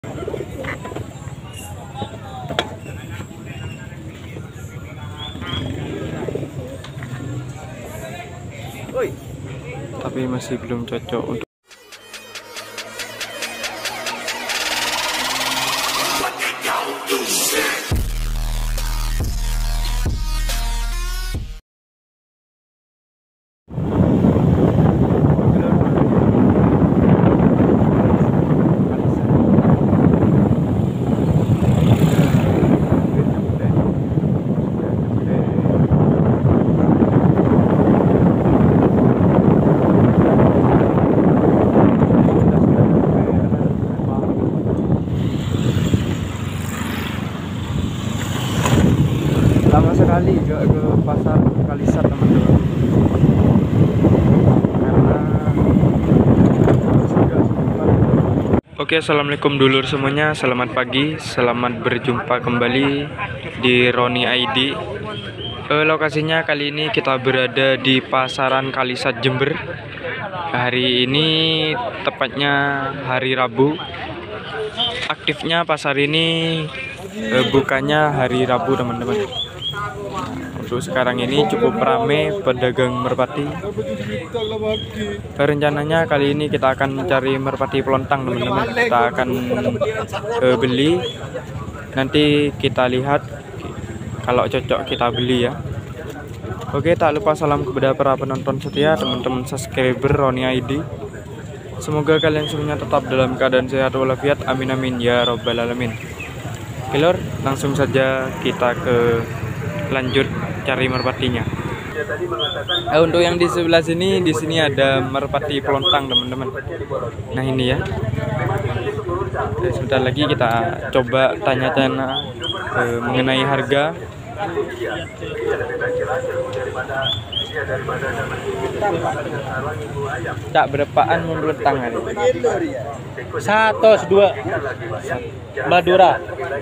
Tapi masih belum cocok untuk lama sekali gak ke pasar Kalisat, teman-teman. Oke, assalamualaikum dulur semuanya, selamat pagi, selamat berjumpa kembali di Roni ID. Lokasinya kali ini kita berada di pasaran Kalisat Jember. Hari ini tepatnya hari Rabu. Aktifnya pasar ini bukanya hari Rabu, teman-teman. Untuk sekarang ini cukup ramai pedagang merpati. Rencananya kali ini kita akan mencari merpati pelontang, teman-teman. Kita akan beli. Nanti kita lihat, kalau cocok kita beli ya. Oke, tak lupa salam kepada para penonton setia, teman-teman subscriber Roni ID. Semoga kalian semuanya tetap dalam keadaan sehat walafiat. Amin amin ya robbal alamin. Oke lor, langsung saja kita ke lanjut cari merpatinya. Untuk yang di sebelah sini, di sini ada merpati pelontang, teman-teman. Nah ini ya. Sebentar lagi kita coba tanya-tanya mengenai harga. Tak berapaan melentang hari? 102 Madura.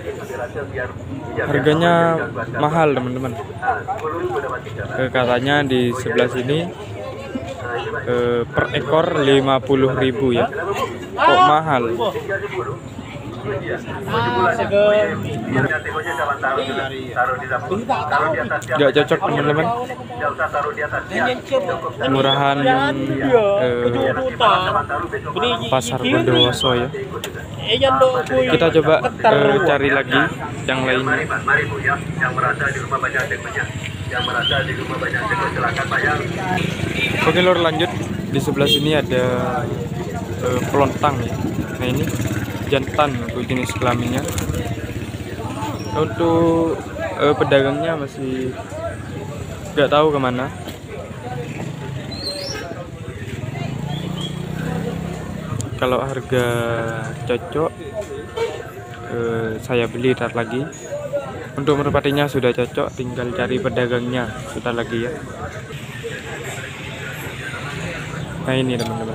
Harganya mahal, teman-teman. Katanya di sebelah sini per ekor 50.000 ya. Kok mahal? Gak cocok, teman-teman. Murahan pasar Bondowoso ya. Kita coba cari lagi yang lainnya. Oke lor, lanjut. Di sebelah sini ada pelontang ya. Nah ini jantan untuk jenis kelaminnya. Untuk pedagangnya masih nggak tahu kemana. Kalau harga cocok, saya beli ntar lagi. Untuk merpatinya sudah cocok, tinggal cari pedagangnya sebentar lagi ya. Nah ini, teman-teman.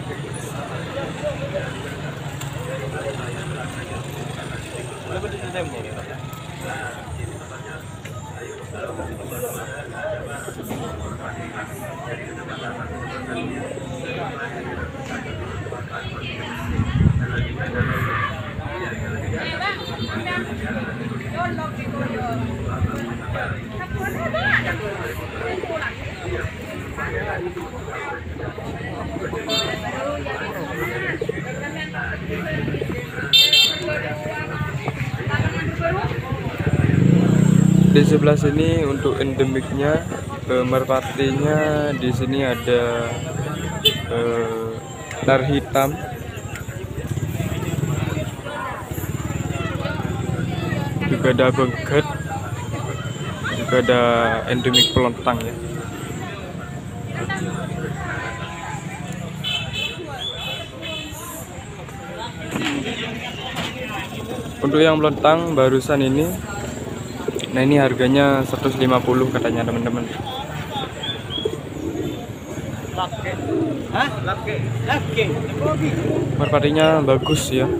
Di sebelah sini untuk endemiknya, merpatinya di sini ada lar hitam, juga ada bengket, juga ada endemik pelontang ya. Untuk yang pelontang barusan ini, nah ini harganya 150 katanya, teman-teman. Merpatinya bagus ya.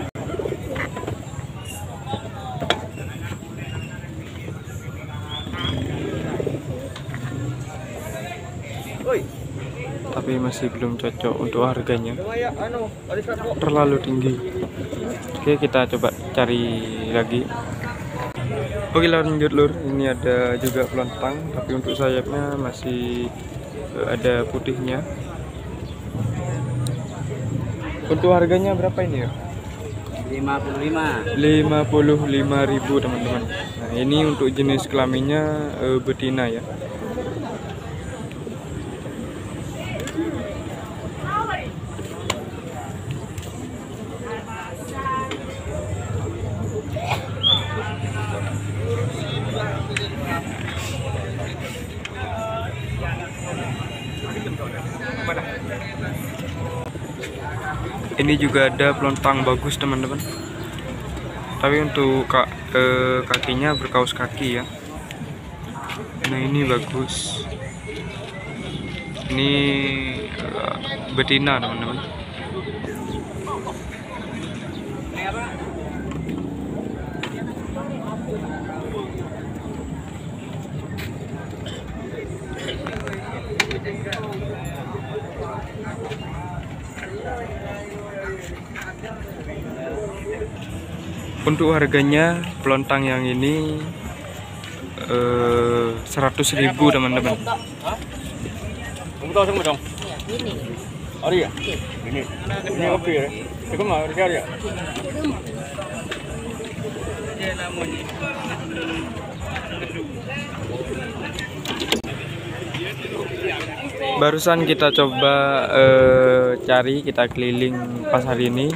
Tapi tapi masih belum cocok untuk harganya, terlalu tinggi. Oke, kita coba cari lagi. Oke, lanjut lur, ini ada juga pelontang, tapi untuk sayapnya masih ada putihnya. Untuk harganya berapa ini ya? 55.000 teman-teman. Nah, ini untuk jenis kelaminnya betina ya. Ini juga ada pelontang bagus teman-teman, tapi untuk kakinya berkaus kaki ya. Nah, ini bagus, ini betina teman-teman. Untuk harganya pelontang yang ini 100.000 teman-teman. Kamu tahu semua dong? Ini. Ari ya? Ini. Ini kopi ya? Itu mah harga ya? Barusan kita coba kita keliling pasar ini.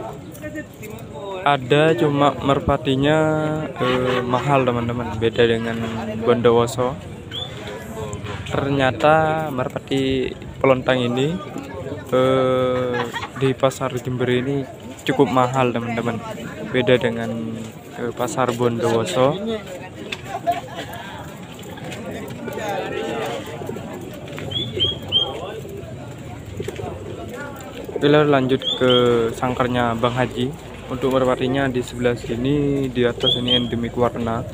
Ada cuma merpatinya mahal teman-teman, beda dengan Bondowoso. Ternyata merpati pelontang ini di pasar Jember ini cukup mahal teman-teman, beda dengan pasar Bondowoso. Kita lanjut ke sangkarnya Bang Haji. Untuk merpatinya di sebelah sini, di atas ini endemik warna.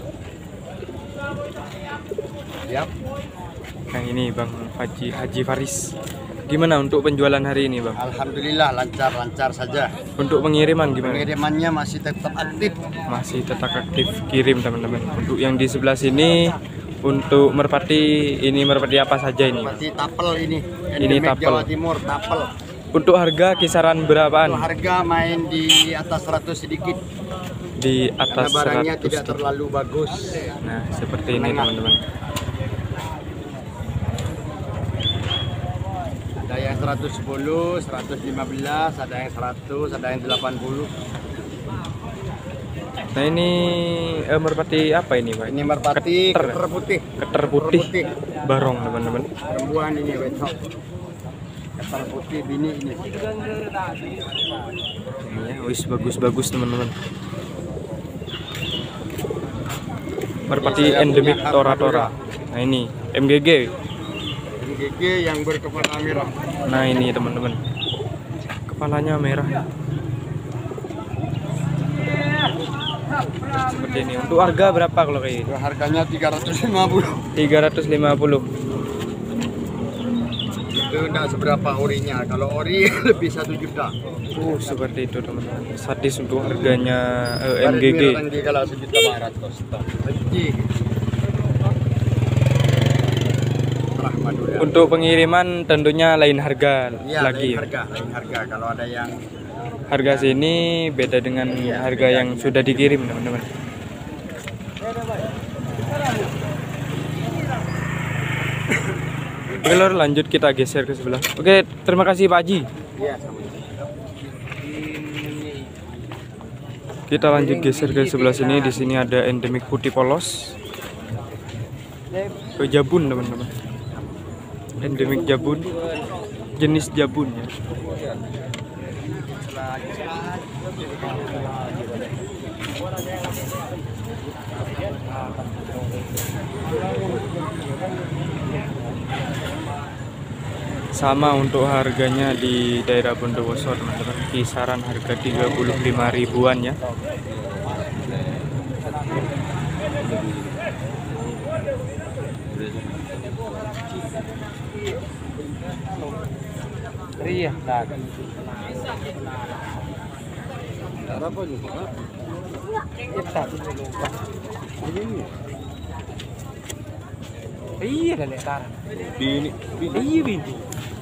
Yap. Yang ini Bang Haji Faris. Gimana untuk penjualan hari ini Bang? Alhamdulillah lancar-lancar saja. Untuk pengiriman gimana? Pengirimannya masih tetap aktif. Masih tetap aktif kirim teman-teman. Untuk yang di sebelah sini, untuk merpati ini merpati apa saja ini? Merpati tapel ini. Ini tapel. Jawa Timur tapel. Untuk harga kisaran berapaan? Untuk harga main di atas 100 sedikit. Di atas karena barangnya 100 tidak terlalu bagus. Nah, seperti ini teman-teman. Ada yang 110, 115, ada yang 100, ada yang 80. Nah, ini merpati apa ini Pak? Ini merpati keter putih. Keter putih. Barong teman-teman. Perempuan ini wedok. Keter putih bini ini. Ya, wis bagus-bagus teman-teman. Merpati endemik tora-tora. Nah, ini MGG. MGG yang berkepala merah. Nah, ini teman-teman. Kepalanya merah. Seperti ini. Untuk harga berapa kalau kayak gitu? Harganya 350. 350. Itu enggak seberapa orinya. Kalau ori lebih 1 juta. Seperti itu teman-teman. Sadis untuk harganya MGG. Kalau 1.200.000. Untuk pengiriman tentunya lain harga ya, lagi. Lain harga. Kalau ada yang harga sini beda dengan harga yang sudah dikirim teman-teman. Oke lor, lanjut kita geser ke sebelah. Oke, terima kasih Pak Haji. Iya, kita lanjut geser ke sebelah sini. Di sini ada endemik putih polos. Jabun teman-teman. Endemik jabun, jenis jabun ya. Sama untuk harganya di daerah Bondowoso teman-teman, kisaran harga 35 ribuan ya. Iya, berapa juga? Iya, dan letar. Bini. Iya, binti.